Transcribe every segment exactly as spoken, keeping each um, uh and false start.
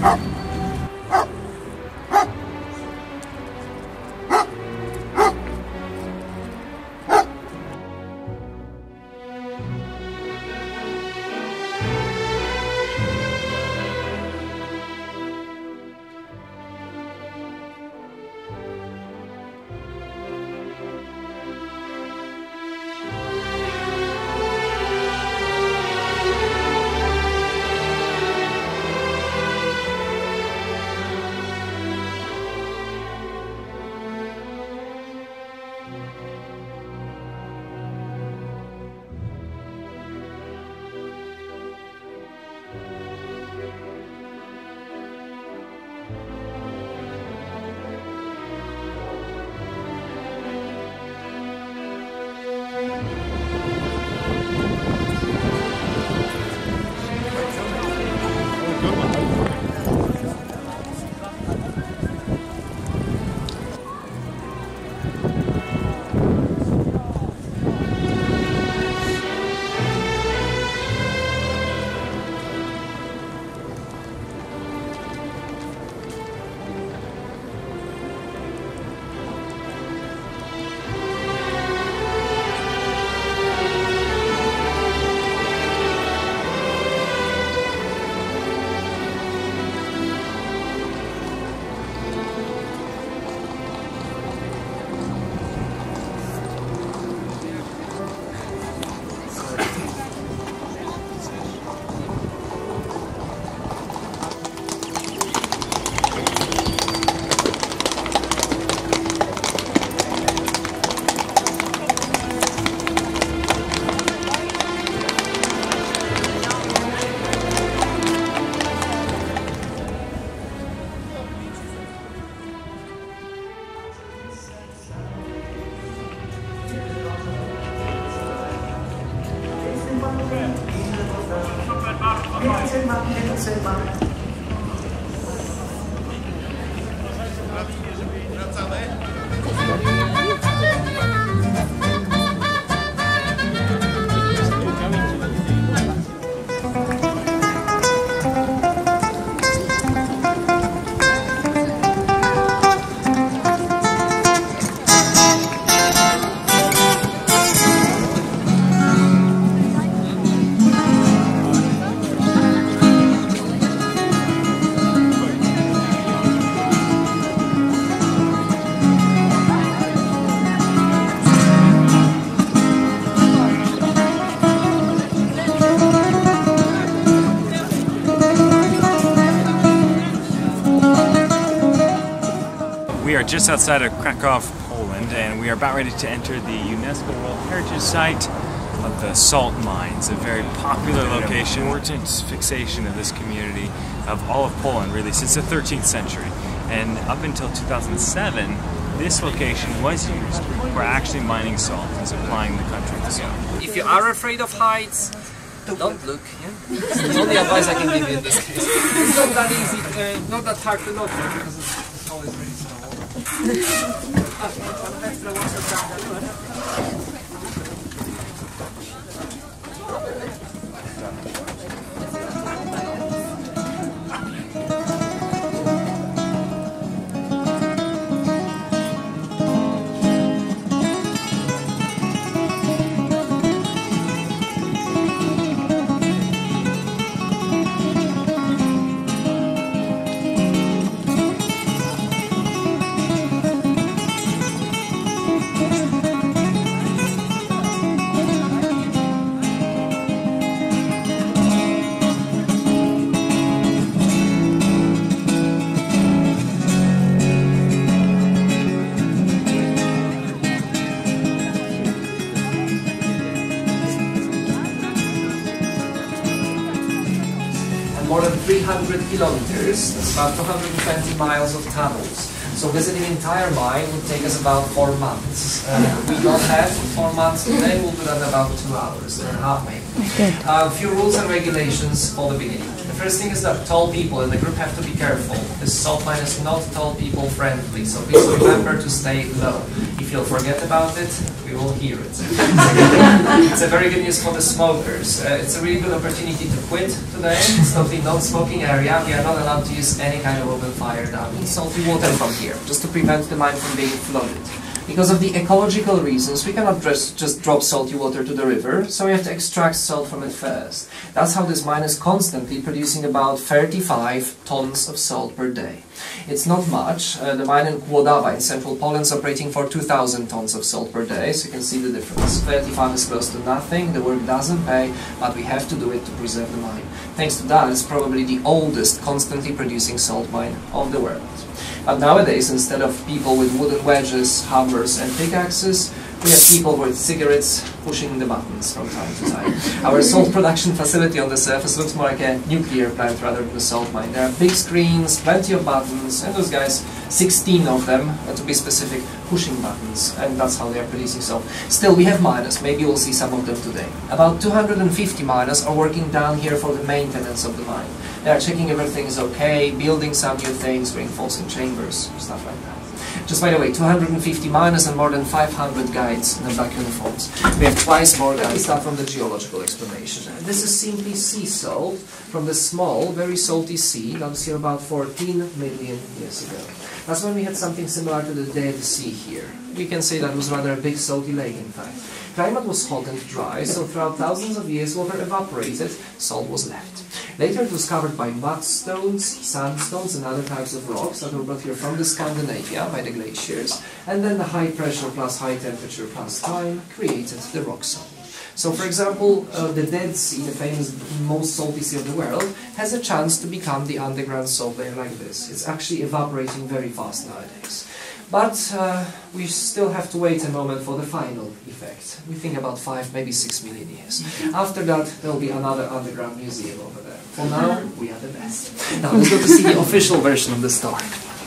We are just outside of Krakow, Poland, and we are about ready to enter the UNESCO World Heritage Site of the salt mines, a very popular location, important fixation of this community, of all of Poland really, since the thirteenth century. And up until two thousand seven, this location was used for actually mining salt and supplying the country with salt. If you are afraid of heights, don't look. Yeah? It's the only advice I can give you in this case. It's not that easy, uh, not that hard to look for because it's always very small. More than three hundred kilometers, that's about two hundred twenty miles of tunnels. So visiting the entire mine would take us about four months. Uh, we don't have four months today, we'll do that in about two hours, and a half maybe. A uh, few rules and regulations for the beginning. The first thing is that tall people in the group have to be careful. This salt mine is not tall people friendly, so please remember to stay low. If you'll forget about it, we will hear it. It's a very good news for the smokers. Uh, it's a really good opportunity to quit today. It's not the non-smoking area. We are not allowed to use any kind of open fire down in salty water from here, just to prevent the mine from being flooded. Because of the ecological reasons, we cannot just, just drop salty water to the river, so we have to extract salt from it first. That's how this mine is constantly producing about thirty-five tons of salt per day. It's not much. Uh, the mine in Kłodawa in central Poland is operating for two thousand tons of salt per day, so you can see the difference. thirty-five is close to nothing, the work doesn't pay, but we have to do it to preserve the mine. Thanks to that, it's probably the oldest constantly producing salt mine of the world. But nowadays, instead of people with wooden wedges, hammers and pickaxes, we have people with cigarettes pushing the buttons from time to time. Our salt production facility on the surface looks more like a nuclear plant rather than a salt mine. There are big screens, plenty of buttons, and those guys, sixteen of them, uh, to be specific, pushing buttons, and that's how they are producing salt. Still, we have miners, maybe we'll see some of them today. About two hundred fifty miners are working down here for the maintenance of the mine. They are checking everything is okay, building some new things, reinforcing chambers, stuff like that. Just by the way, two hundred fifty miners and more than five hundred guides in the black uniforms. We have twice more guides. Start from the geological explanation. This is simply sea salt from the small, very salty sea that was here about fourteen million years ago. That's when we had something similar to the Dead Sea here. We can say that was rather a big salty lake, in fact. Climate was hot and dry, so throughout thousands of years water evaporated, salt was left. Later it was covered by mudstones, sandstones and other types of rocks that were brought here from the Scandinavia by the glaciers, and then the high pressure plus high temperature plus time created the rock salt. So for example, uh, the Dead Sea, the famous most salty sea of the world, has a chance to become the underground salt layer like this. It's actually evaporating very fast nowadays. But uh, we still have to wait a moment for the final effect. We think about five, maybe six million years. After that, there will be another underground museum over there. For now, we are the best. Now, let's go to see the official version of the story.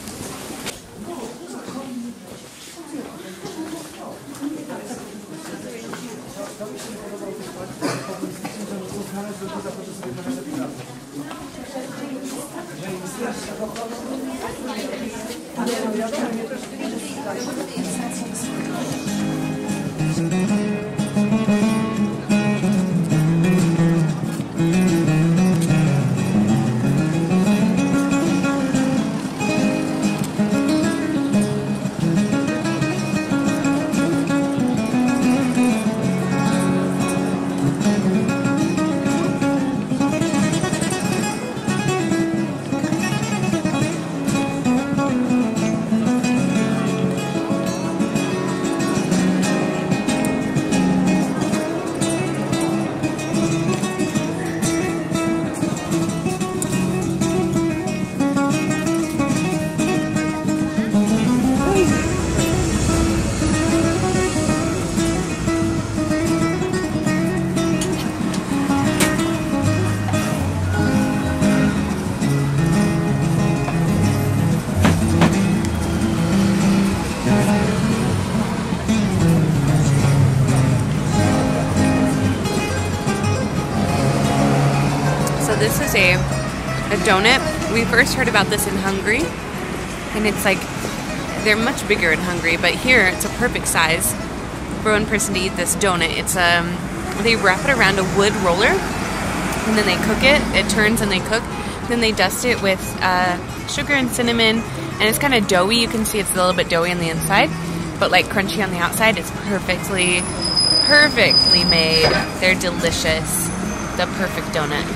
This is a, a donut. We first heard about this in Hungary, and it's like, they're much bigger in Hungary, but here it's a perfect size for one person to eat this donut. It's um, they wrap it around a wood roller, and then they cook it. It turns and they cook. Then they dust it with uh, sugar and cinnamon, and it's kind of doughy. You can see it's a little bit doughy on the inside, but like crunchy on the outside. It's perfectly, perfectly made. They're delicious. The perfect donut.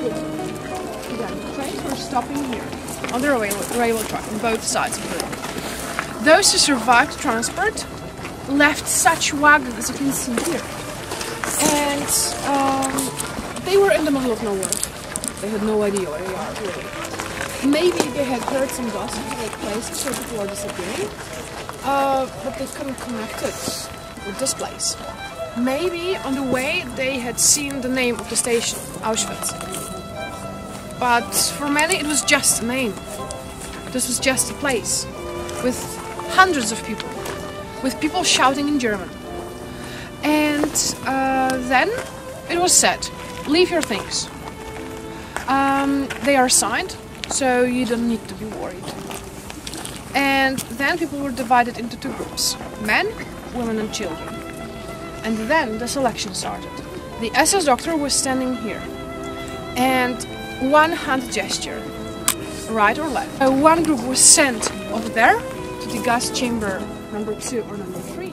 Again, the trains were stopping here on the railway, railway track on both sides of the road. Those who survived transport left such wagons as you can see here. And um, they were in the middle of nowhere. They had no idea where they are, really. Maybe they had heard some gossip about places where people are disappearing, uh, but they couldn't connect it with this place. Maybe on the way they had seen the name of the station, Auschwitz. But for many it was just a name. This was just a place with hundreds of people, with people shouting in German. And uh, then it was said, leave your things. Um, they are signed, so you don't need to be worried. And then people were divided into two groups, men, women and children. And then the selection started. The S S doctor was standing here, and one hand gesture, right or left. Uh, one group was sent over there to the gas chamber number two or number three.